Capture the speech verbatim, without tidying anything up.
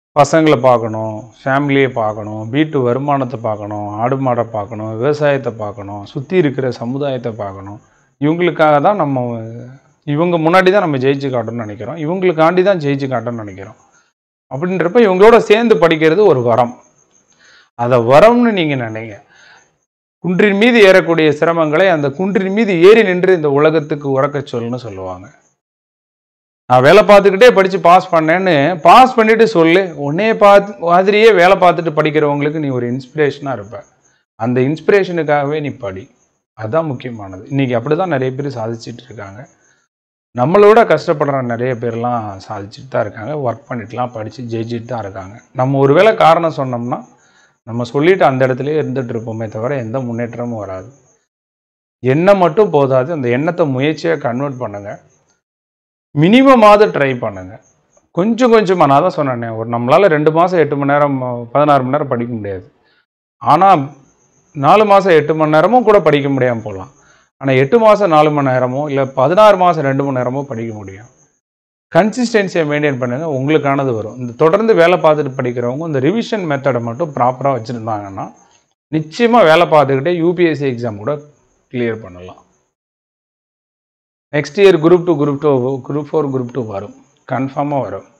பசங்கள பார்க்கணும், ஃபேமிலிய பார்க்கணும், வீட்டு வருமானத்த பார்க்கணும், ஆடு மாட பார்க்கணும், விவசாயத்த பார்க்கணும், சுத்தி இருக்கிற சமுதாயத்த பார்க்கணும். இவங்களுக்காக தான் நம்ம இவங்க முன்னாடி தான் நம்ம ஜெயிச்சு காட்டணும்னு நினைக்கிறோம். இவங்களுக்காண்டி தான் ஜெயிச்சு காட்டணும்னு நினைக்கிறோம். அப்படின்றப்ப இவங்களோட சேர்ந்து படிக்கிறது ஒரு வரம். அத வரம்னு நீங்க நினைங்க. குன்றின் மீது ஏறக்கூடிய சிரமங்களை அந்த குன்றின் மீது ஏறி நின்று இந்த உலகத்துக்கு உறக்கச் சொல்லுன்னு சொல்லுவாங்க. நான் வேலை பார்த்துக்கிட்டே படிச்சு பாஸ் பண்ணேன்னு பாஸ் பண்ணிட்டு சொல்லு. உன்னைய பார்த்து மாதிரியே வேலை பார்த்துட்டு படிக்கிறவங்களுக்கு நீ ஒரு இன்ஸ்பிரேஷனா இருப்ப. அந்த இன்ஸ்பிரேஷனுக்காகவே நீ படி. அதுதான் முக்கியமானது. இன்னைக்கு அப்படிதான் நிறைய பேர் சாதிச்சுட்டு இருக்காங்க. நம்மளோட கஷ்டப்படுற நிறைய பேர்லாம் சாதிச்சுட்டு தான் இருக்காங்க. ஒர்க் பண்ணிட்டுலாம் படிச்சு ஜெயிச்சுட்டு தான் இருக்காங்க. நம்ம ஒருவேளை காரணம் சொன்னோம்னா நம்ம சொல்லிட்டு அந்த இடத்துலயே இருந்துட்டு இருப்போமே தவிர எந்த முன்னேற்றமும் வராது. எண்ணம் மட்டும் போதாது. அந்த எண்ணத்தை முயற்சியா கன்வெர்ட் பண்ணுங்க. மினிமமாவது ட்ரை பண்ணுங்க. கொஞ்சம் கொஞ்சமா நான் தான் சொன்னேனே, ஒரு நம்மளால ரெண்டு மாசம் எட்டு மணி நேரம் பதினாறு மணி நேரம் படிக்க முடியாது. ஆனா நாலு மாசம் எட்டு மணி நேரமும் கூட படிக்க முடியாம போகலாம். ஆனா எட்டு மாசம் நாலு மணி நேரமோ இல்ல பதினாறு மாசம் ரெண்டு மணி நேரமோ படிக்க முடியும். கன்சிஸ்டன்சியை மெயின்டைன் பண்ணுங்க. உங்களுக்கானது வரும். இந்த தொடர்ந்து வேலை பார்த்துட்டு படிக்கிறவங்க இந்த ரிவிஷன் மெத்தடை மட்டும் ப்ராப்பரா வச்சிருந்தாங்கன்னா நிச்சயமா வேலை பார்த்துக்கிட்டே யூபிஎஸ்சி எக்ஸாம் கூட கிளியர் பண்ணலாம். Next year group two group two group four group two வரும். கன்ஃபார்மாக வரும்.